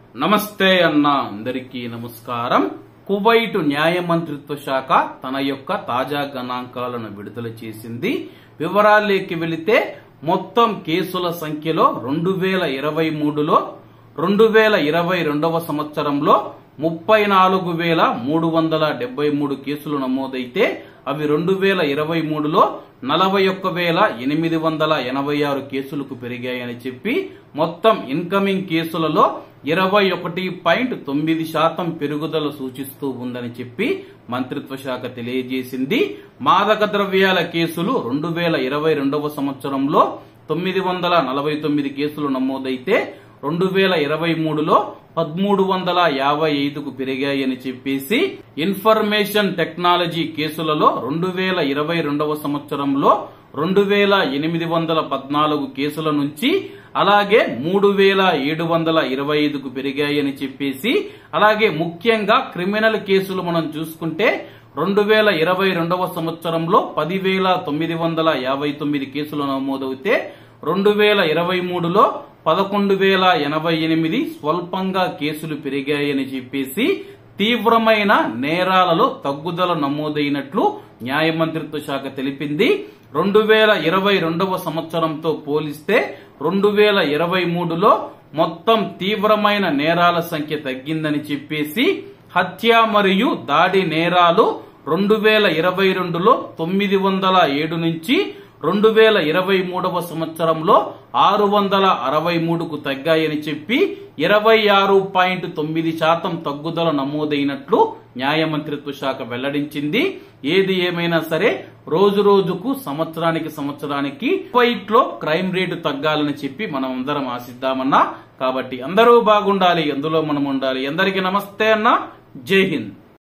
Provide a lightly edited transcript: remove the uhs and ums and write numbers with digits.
నమస్తే అన్న అందరికీ నమస్కారం. కువైట్ న్యాయ మంత్రిత్వ శాఖ తన యొక్క తాజా గణాంకాలను విడుదల చేసింది. వివరాల్లోకి వెళితే మొత్తం కేసుల సంఖ్యలో 2023లో 2022వ సంవత్సరంలో 34,373 కేసులు నమోదైతే అవి 2023లో 41,886 కేసులకు పెరిగాయని చెప్పి మొత్తం ఇన్కమింగ్ కేసులలో 21.9% పెరుగుదల సూచిస్తూ ఉందని చెప్పి మంత్రిత్వ శాఖ తెలియజేసింది. మాదక ద్రవ్యాల కేసులు 2022వ సంవత్సరంలో 949 కేసులు నమోదైతే 2023లో 1355కు పెరిగాయని చెప్పేసి, ఇన్ఫర్మేషన్ టెక్నాలజీ కేసులలో 2022వ సంవత్సరంలో 2814 కేసుల నుంచి అలాగే 3725కు పెరిగాయని చెప్పేసి, అలాగే ముఖ్యంగా క్రిమినల్ కేసులు మనం చూసుకుంటే 2022వ సంవత్సరంలో 10,959 కేసులు నమోదవుతే 2023లో 11,088 స్వల్పంగా కేసులు పెరిగాయని చెప్పేసి, తీవ్రమైన నేరాలలో తగ్గుదల నమోదైనట్లు న్యాయ మంత్రిత్వ శాఖ తెలిపింది. 2022వ సంవత్సరంతో పోలిస్తే 2023లో మొత్తం తీవ్రమైన నేరాల సంఖ్య తగ్గిందని చెప్పేసి, హత్య మరియు దాడి నేరాలు 2022లో 907 నుంచి 2023వ సంవత్సరంలో 663కు తగ్గాయని చెప్పి 26.9% తగ్గుదల నమోదైనట్లు న్యాయ మంత్రిత్వ శాఖ వెల్లడించింది. ఏది ఏమైనా సరే రోజు రోజుకు సంవత్సరానికి కువైట్లో క్రైమ్ రేటు తగ్గాలని చెప్పి మనం అందరం ఆశిద్దామన్నా. కాబట్టి అందరూ బాగుండాలి, అందులో మనం ఉండాలి. అందరికీ నమస్తే అన్న. జై హింద్.